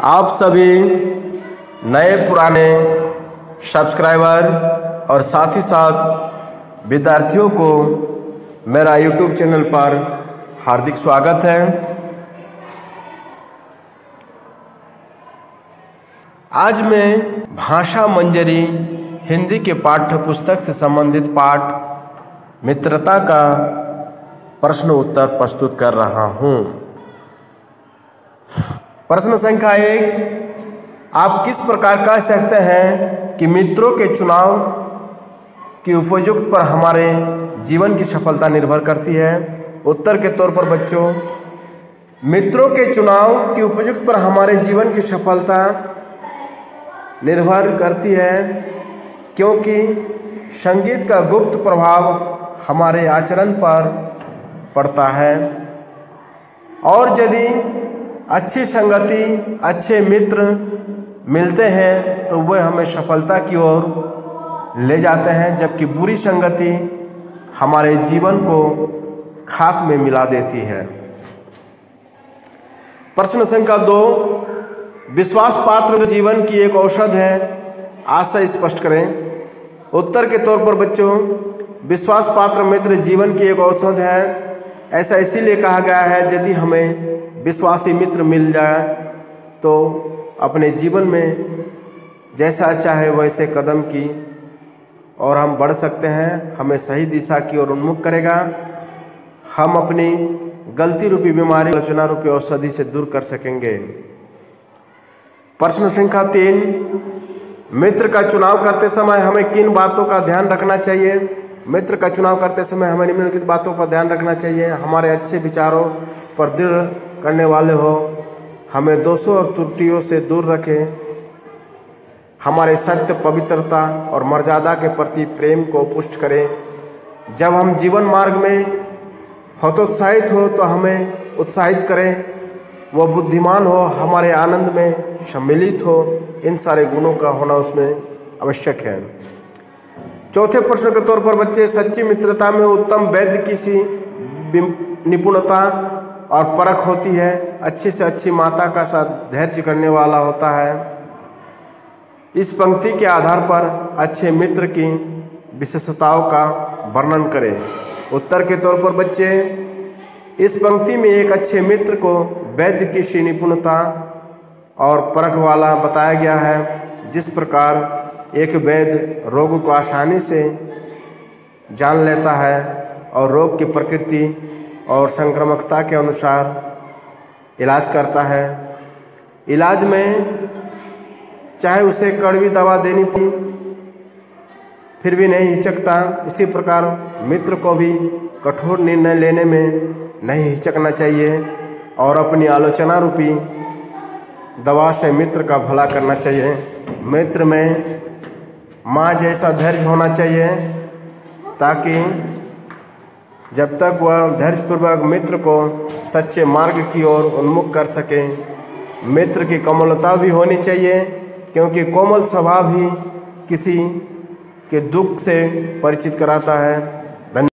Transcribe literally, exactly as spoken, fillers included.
आप सभी नए पुराने सब्सक्राइबर और साथ ही साथ विद्यार्थियों को मेरा यूट्यूब चैनल पर हार्दिक स्वागत है। आज मैं भाषा मंजरी हिंदी के पाठ्य पुस्तक से संबंधित पाठ मित्रता का प्रश्न उत्तर प्रस्तुत कर रहा हूँ। प्रश्न संख्या एक, आप किस प्रकार कह सकते हैं कि मित्रों के चुनाव की उपयुक्त पर हमारे जीवन की सफलता निर्भर करती है? उत्तर के तौर पर बच्चों, मित्रों के चुनाव की उपयुक्त पर हमारे जीवन की सफलता निर्भर करती है, क्योंकि संगीत का गुप्त प्रभाव हमारे आचरण पर पड़ता है और यदि अच्छी संगति, अच्छे मित्र मिलते हैं तो वह हमें सफलता की ओर ले जाते हैं, जबकि बुरी संगति हमारे जीवन को खाक में मिला देती है। प्रश्न संख्या दो, विश्वास पात्र जीवन की एक औषध है, आशय स्पष्ट करें। उत्तर के तौर पर बच्चों, विश्वास पात्र मित्र जीवन की एक औषध है। ऐसा इसीलिए कहा गया है, यदि हमें विश्वासी मित्र मिल जाए तो अपने जीवन में जैसा चाहे वैसे कदम की और हम बढ़ सकते हैं, हमें सही दिशा की ओर उन्मुख करेगा, हम अपनी गलती रूपी बीमारी आलोचना रूपी औषधि से दूर कर सकेंगे। प्रश्न संख्या तीन, मित्र का चुनाव करते समय हमें किन बातों का ध्यान रखना चाहिए? मित्र का चुनाव करते समय हमें निम्नलिखित बातों का ध्यान रखना चाहिए। हमारे अच्छे विचारों पर दृढ़ करने वाले हो, हमें दोषों और त्रुटियों से दूर रखें, हमारे सत्य, पवित्रता और मर्यादा के प्रति प्रेम को पुष्ट करें। जब हम जीवन मार्ग में हतोत्साहित हो तो हमें उत्साहित करें, वह बुद्धिमान हो, हमारे आनंद में सम्मिलित हो। इन सारे गुणों का होना उसमें आवश्यक है। चौथे प्रश्न के तौर पर बच्चे, सच्ची मित्रता में उत्तम वैद्य की सी निपुणता और परख होती है, अच्छी से अच्छी माता का साथ धैर्य करने वाला होता है। इस पंक्ति के आधार पर अच्छे मित्र की विशेषताओं का वर्णन करें। उत्तर के तौर पर बच्चे, इस पंक्ति में एक अच्छे मित्र को वैद्य की सी निपुणता और परख वाला बताया गया है। जिस प्रकार एक वैद्य रोग को आसानी से जान लेता है और रोग की प्रकृति और संक्रामकता के अनुसार इलाज करता है, इलाज में चाहे उसे कड़वी दवा देनी पड़ी फिर भी नहीं हिचकता, इसी प्रकार मित्र को भी कठोर निर्णय लेने में नहीं हिचकना चाहिए और अपनी आलोचना रूपी दवा से मित्र का भला करना चाहिए। मित्र में माँ जैसा धैर्य होना चाहिए, ताकि जब तक वह धैर्यपूर्वक मित्र को सच्चे मार्ग की ओर उन्मुख कर सके। मित्र की कोमलता भी होनी चाहिए, क्योंकि कोमल स्वभाव ही किसी के दुख से परिचित कराता है।